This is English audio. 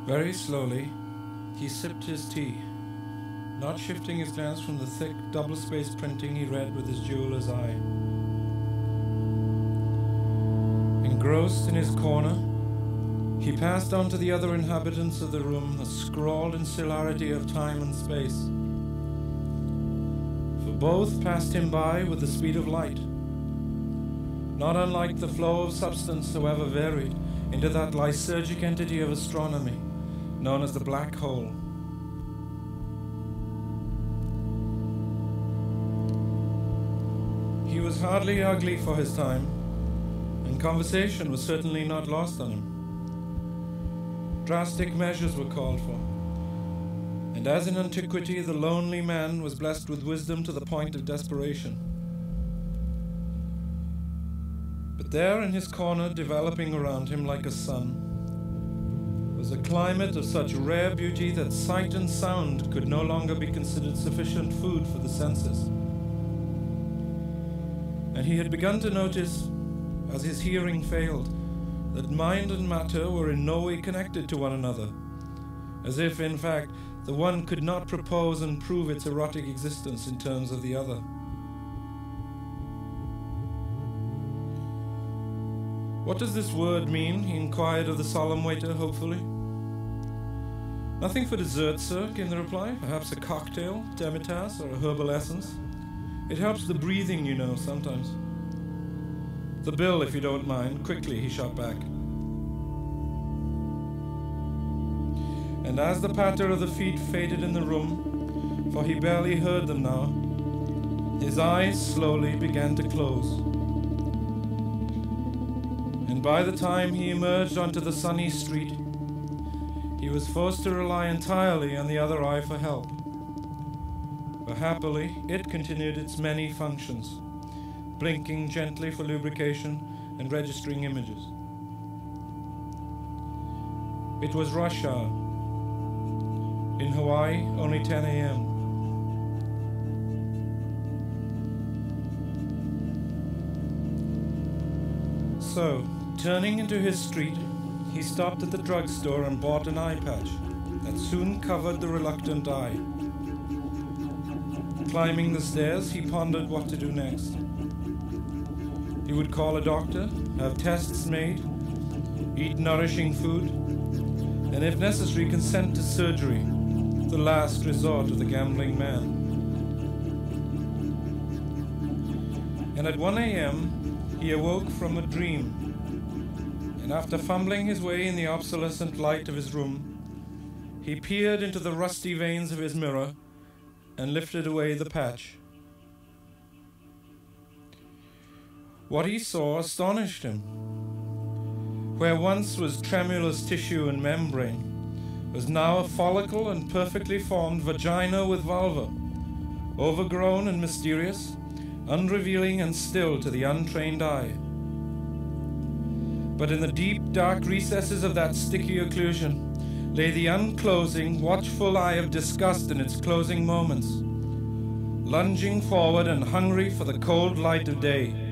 Very slowly, he sipped his tea, not shifting his glance from the thick, double-spaced printing he read with his jeweler's eye. Engrossed in his corner, he passed on to the other inhabitants of the room, a scrawled insularity of time and space. For both passed him by with the speed of light, not unlike the flow of substance, however varied, into that lysergic entity of astronomy known as the black hole. He was hardly ugly for his time, and conversation was certainly not lost on him. Drastic measures were called for, and as in antiquity, the lonely man was blessed with wisdom to the point of desperation. But there in his corner, developing around him like a sun, was a climate of such rare beauty that sight and sound could no longer be considered sufficient food for the senses. And he had begun to notice, as his hearing failed, that mind and matter were in no way connected to one another, as if, in fact, the one could not propose and prove its erotic existence in terms of the other. "What does this word mean?" he inquired of the solemn waiter, hopefully. "Nothing for dessert, sir," came the reply. "Perhaps a cocktail, demitasse, or a herbal essence. It helps the breathing, you know, sometimes." "The bill, if you don't mind." Quickly, he shot back. And as the patter of the feet faded in the room, for he barely heard them now, his eyes slowly began to close. And by the time he emerged onto the sunny street, he was forced to rely entirely on the other eye for help. But happily, it continued its many functions, blinking gently for lubrication and registering images. It was rush hour. In Hawaii, only 10 a.m. So, turning into his street, he stopped at the drugstore and bought an eye patch that soon covered the reluctant eye. Climbing the stairs, he pondered what to do next. He would call a doctor, have tests made, eat nourishing food, and if necessary, consent to surgery, the last resort of the gambling man. And at 1 a.m., he awoke from a dream, and after fumbling his way in the obsolescent light of his room, he peered into the rusty veins of his mirror and lifted away the patch. What he saw astonished him. Where once was tremulous tissue and membrane, was now a follicle and perfectly formed vagina with vulva, overgrown and mysterious, unrevealing and still to the untrained eye. But in the deep, dark recesses of that sticky occlusion lay the unclosing, watchful eye of disgust in its closing moments, lunging forward and hungry for the cold light of day.